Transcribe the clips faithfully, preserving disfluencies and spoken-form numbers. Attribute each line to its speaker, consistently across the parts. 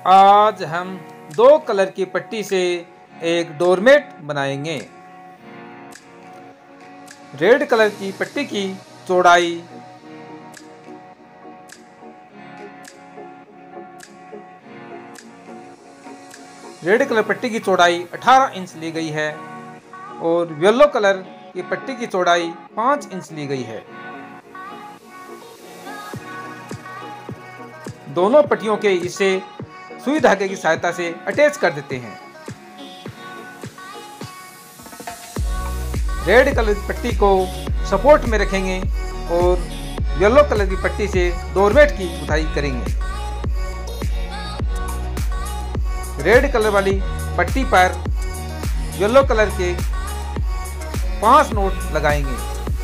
Speaker 1: आज हम दो कलर की पट्टी से एक डोरमेट बनाएंगे। रेड कलर की पट्टी की चौड़ाई रेड कलर पट्टी की चौड़ाई अठारह इंच ली गई है और येलो कलर की पट्टी की चौड़ाई पाँच इंच ली गई है। दोनों पट्टियों के इसे सुई धागे की सहायता से अटैच कर देते हैं। रेड कलर की पट्टी को सपोर्ट में रखेंगे और येलो कलर की पट्टी से डोरमेट की गुथाई करेंगे। रेड कलर वाली पट्टी पर येलो कलर के पांच नोट लगाएंगे।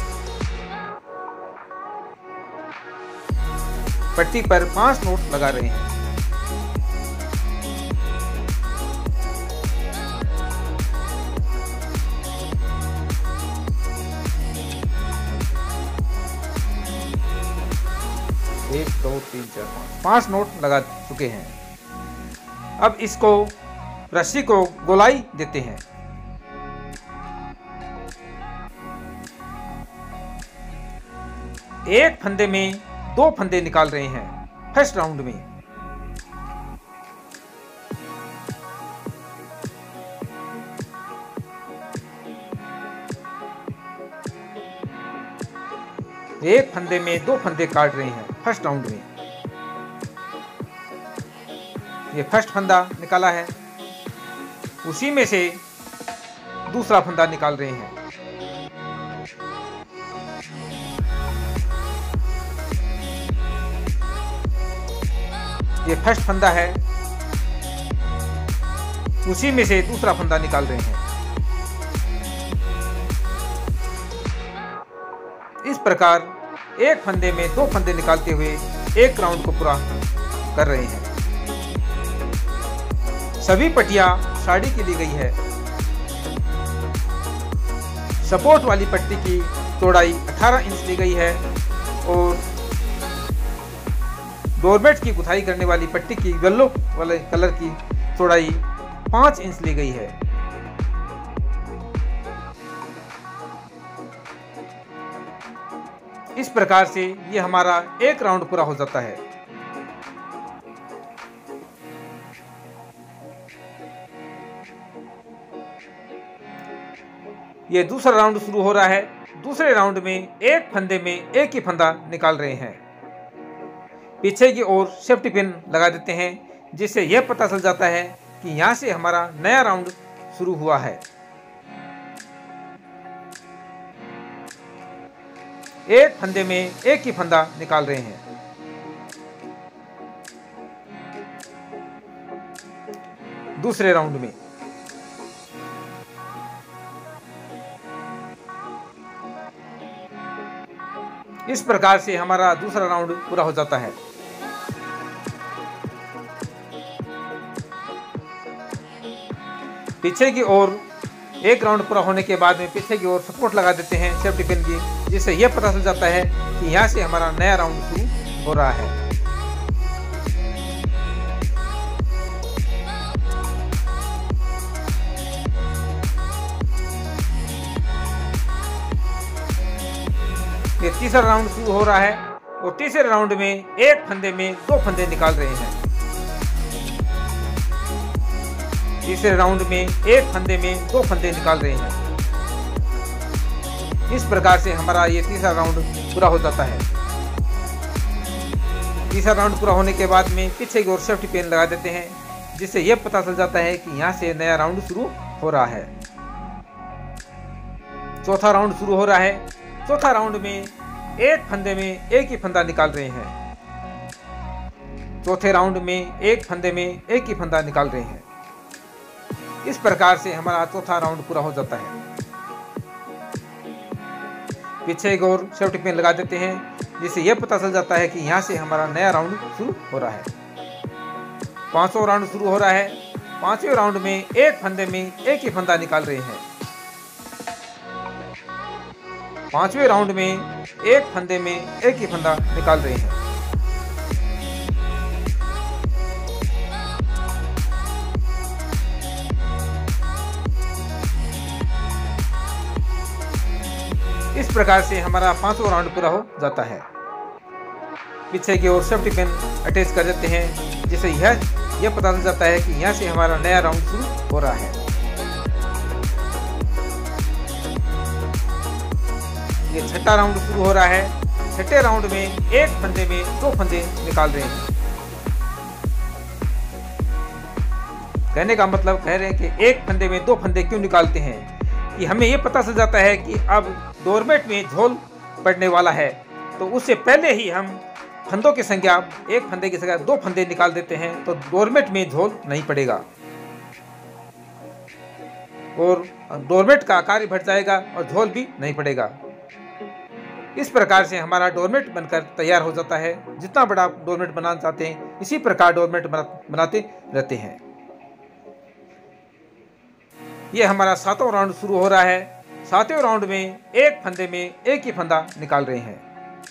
Speaker 1: पट्टी पर पांच नोट लगा रहे हैं। एक दो तीन चार पाँच पांच नोट लगा चुके हैं। अब इसको रस्सी को गोलाई देते हैं। एक फंदे में दो फंदे निकाल रहे हैं फर्स्ट राउंड में। एक फंदे में दो फंदे काट रहे हैं फर्स्ट राउंड में। ये फर्स्ट फंदा निकाला है, उसी में से दूसरा फंदा निकाल रहे हैं। ये फर्स्ट फंदा है, उसी में से दूसरा फंदा निकाल रहे हैं। इस प्रकार एक फंदे में दो फंदे निकालते हुए एक राउंड को पूरा कर रहे हैं। सभी पट्टियां साड़ी की ली गई है। सपोर्ट वाली पट्टी की चौड़ाई अठारह इंच ली गई है और डोरमेट की गुथाई करने वाली पट्टी की येलो वाले कलर की चौड़ाई पाँच इंच ली गई है। इस प्रकार से ये हमारा एक राउंड पूरा हो जाता है। ये दूसरा राउंड शुरू हो रहा है। दूसरे राउंड में एक फंदे में एक ही फंदा निकाल रहे हैं। पीछे की ओर सेफ्टी पिन लगा देते हैं, जिससे यह पता चल जाता है कि यहाँ से हमारा नया राउंड शुरू हुआ है। एक फंदे में एक ही फंदा निकाल रहे हैं। दूसरे राउंड में इस प्रकार से हमारा दूसरा राउंड पूरा हो जाता है। पीछे की ओर एक राउंड पूरा होने के बाद में पीछे की ओर सपोर्ट लगा देते हैं सेफ्टी पिन की, जिससे यह पता चल जाता है कि यहाँ से हमारा नया राउंड शुरू हो रहा है। ये तीसरा राउंड शुरू हो रहा है और तीसरे राउंड में एक फंदे में दो फंदे निकाल रहे हैं। तीसरे राउंड में एक फंदे में दो फंदे निकाल रहे हैं। इस प्रकार से हमारा ये तीसरा राउंड पूरा हो जाता है। तीसरा राउंड पूरा होने के बाद में पीछे की ओर सेफ्टी पिन लगा देते हैं, जिससे यह पता चल जाता है कि यहाँ से नया राउंड शुरू हो रहा है। चौथा राउंड शुरू हो रहा है। चौथा राउंड में एक फंदे में एक ही फंदा निकाल रहे हैं। चौथे राउंड में एक फंदे में एक ही फंदा निकाल रहे हैं। इस प्रकार से हमारा चौथा राउंड पूरा हो जाता है। पीछे एक और सेफ्टी पिन लगा देते हैं, जिससे यह पता चल जाता है कि यहाँ से हमारा नया राउंड शुरू हो रहा है। पांचवा राउंड शुरू हो रहा है। पांचवें राउंड में एक फंदे में एक ही फंदा निकाल रहे हैं। पांचवें राउंड में एक फंदे में एक ही फंदा निकाल रहे हैं। इस प्रकार से हमारा पांचवा राउंड पूरा हो जाता है। पीछे की ओर सेफ्टी पिन अटैच कर देते हैं, जिससे यह यह पता चल जाता है कि यहाँ से हमारा नया राउंड शुरू हो रहा है। ये छठा राउंड शुरू हो रहा है। छठे राउंड में एक फंदे में दो फंदे निकाल रहे हैं। कहने का मतलब कह रहे हैं कि एक फंदे में दो फंदे क्यों निकालते हैं, कि हमें यह पता चल जाता है कि अब डोरमेट में झोल पड़ने वाला है, तो उससे पहले ही हम फंदों की संख्या, एक फंदे की संख्या दो फंदे निकाल देते हैं, तो डोरमेट में झोल नहीं पड़ेगा और डोरमेट का आकार भी बढ़ जाएगा और झोल भी नहीं पड़ेगा। इस प्रकार से हमारा डोरमेट बनकर तैयार हो जाता है। जितना बड़ा डोरमेट बनाना चाहते हैं, इसी प्रकार डोरमेट बनाते रहते हैं। यह हमारा सातवां राउंड शुरू हो रहा है। सातवें राउंड में एक फंदे में एक ही फंदा निकाल रहे हैं।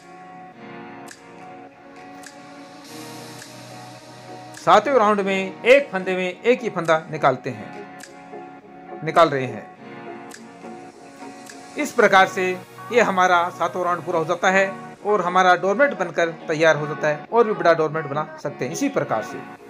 Speaker 1: सातवें राउंड में एक फंदे में एक ही फंदा निकालते हैं निकाल रहे हैं। इस प्रकार से ये हमारा सातवां राउंड पूरा हो जाता है और हमारा डोरमेट बनकर तैयार हो जाता है, और भी बड़ा डोरमेट बना सकते हैं इसी प्रकार से।